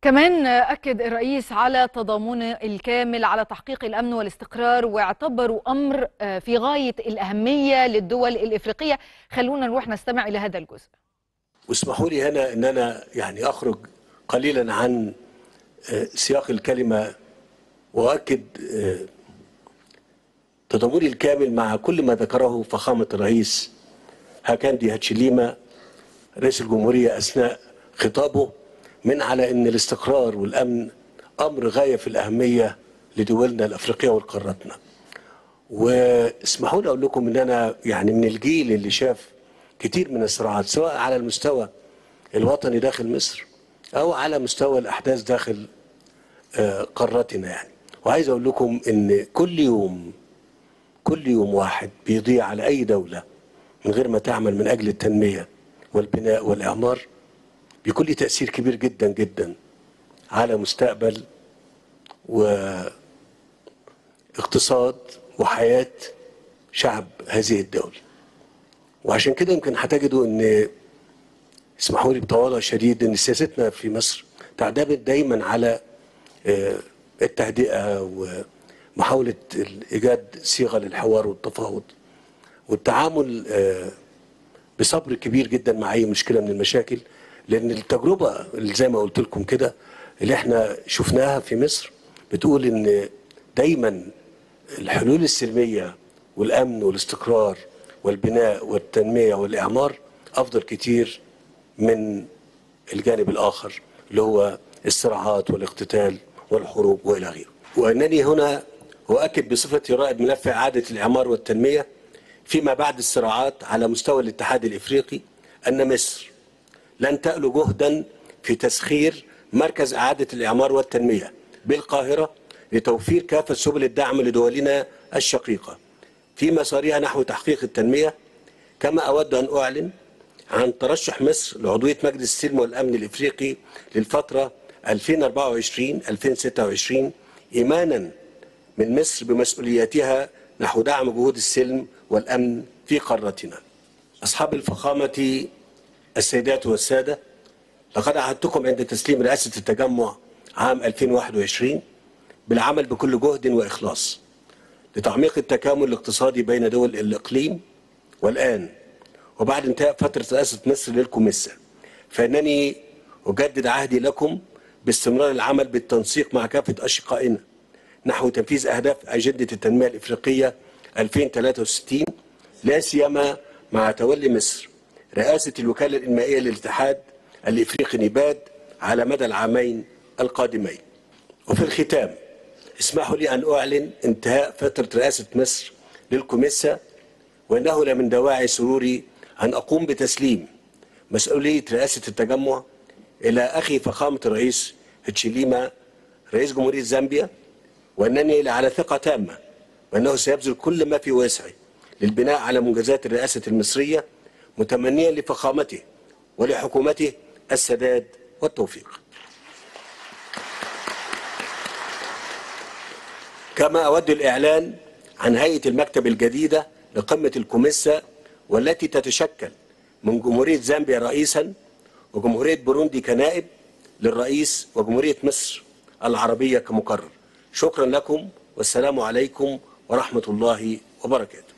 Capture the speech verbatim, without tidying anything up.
كمان أكد الرئيس على تضامنه الكامل على تحقيق الأمن والاستقرار، واعتبروا أمر في غاية الأهمية للدول الإفريقية. خلونا نروح نستمع إلى هذا الجزء. واسمحوا لي هنا أن أنا يعني أخرج قليلا عن سياق الكلمة وأؤكد تضامني الكامل مع كل ما ذكره فخامة الرئيس هاكاندي هاتشيليما رئيس الجمهورية أثناء خطابه، من على أن الاستقرار والأمن أمر غاية في الأهمية لدولنا الأفريقية ولقارتنا. واسمحوا لي أقول لكم أن أنا يعني من الجيل اللي شاف كتير من الصراعات، سواء على المستوى الوطني داخل مصر أو على مستوى الأحداث داخل قارتنا يعني. وعايز أقول لكم أن كل يوم كل يوم واحد بيضيع على أي دولة من غير ما تعمل من أجل التنمية والبناء والإعمار بيكون له تأثير كبير جدا جدا على مستقبل واقتصاد وحياة شعب هذه الدولة. وعشان كده يمكن هتجدوا ان، اسمحوا لي بتواضع شديد، ان سياستنا في مصر تعتمد دايما على التهدئة ومحاولة إيجاد صيغة للحوار والتفاوض والتعامل بصبر كبير جدا مع أي مشكلة من المشاكل، لأن التجربة اللي زي ما قلت لكم كده اللي احنا شفناها في مصر بتقول إن دايما الحلول السلمية والأمن والاستقرار والبناء والتنمية والإعمار أفضل كتير من الجانب الآخر اللي هو الصراعات والاقتتال والحروب وإلى غيره. وأنني هنا أؤكد بصفتي رائد ملف إعادة الإعمار والتنمية فيما بعد الصراعات على مستوى الاتحاد الإفريقي أن مصر لن تألو جهدا في تسخير مركز إعادة الإعمار والتنمية بالقاهرة لتوفير كافة سبل الدعم لدولنا الشقيقة في مسارها نحو تحقيق التنمية. كما أود أن أعلن عن ترشح مصر لعضوية مجلس السلم والأمن الإفريقي للفترة ألفين وأربعة وعشرين ألفين وستة وعشرين إيمانا من مصر بمسؤولياتها نحو دعم جهود السلم والأمن في قارتنا. أصحاب الفخامة السيدات والسادة، لقد عهدتكم عند تسليم رئاسة التجمع عام ألفين وواحد وعشرين بالعمل بكل جهد وإخلاص لتعميق التكامل الاقتصادي بين دول الإقليم. والآن وبعد انتهاء فترة رئاسة مصر للكوميسا فإنني أجدد عهدي لكم باستمرار العمل بالتنسيق مع كافة أشقائنا نحو تنفيذ أهداف أجندة التنمية الإفريقية ألفين وثلاثة وستين، لا سيما مع تولي مصر رئاسة الوكالة الإنمائية للاتحاد الإفريقي نيباد على مدى العامين القادمين. وفي الختام اسمحوا لي أن أعلن انتهاء فترة رئاسة مصر للكوميسا، وإنه لمن دواعي سروري أن أقوم بتسليم مسؤولية رئاسة التجمع إلى أخي فخامة الرئيس هاتشيليما رئيس جمهورية زامبيا، وأنني على ثقة تامة وأنه سيبذل كل ما في وسعه للبناء على منجزات الرئاسة المصرية، متمنيا لفخامته ولحكومته السداد والتوفيق. كما أود الإعلان عن هيئة المكتب الجديدة لقمة الكوميسا، والتي تتشكل من جمهورية زامبيا رئيسا وجمهورية بوروندي كنائب للرئيس وجمهورية مصر العربية كمقرر. شكرا لكم والسلام عليكم ورحمة الله وبركاته.